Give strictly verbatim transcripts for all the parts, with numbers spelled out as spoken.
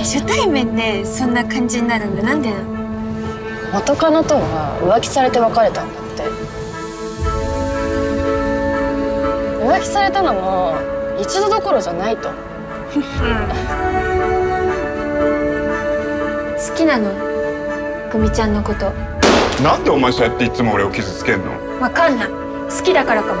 初対面でそんな感じになるのなんでなの？ 元カノとは浮気されて別れたんだって。浮気されたのも一度どころじゃないと。 好きなの？久美ちゃんのこと。 なんでお前そうやっていつも俺を傷つけんの？ わかんない。好きだからかも。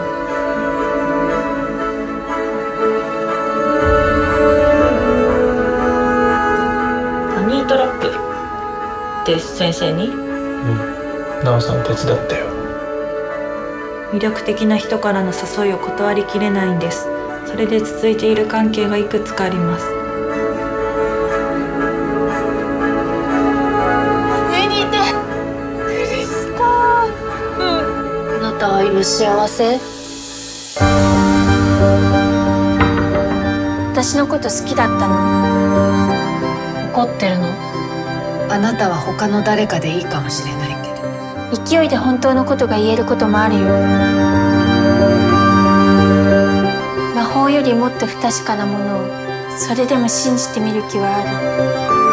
ハニートラップって先生に？うん、 奈緒さん手伝ったよ。 魅力的な人からの誘いを断りきれないんです。それで続いている関係がいくつかあります。 上にいてクリスタ。うん。 あなたは今幸せ？ 私のこと好きだったの？ 怒ってるの？あなたは他の誰かでいいかもしれないけど、 勢いで本当のことが言えることもあるよ。魔法よりもっと不確かなものをそれでも信じてみる気はある。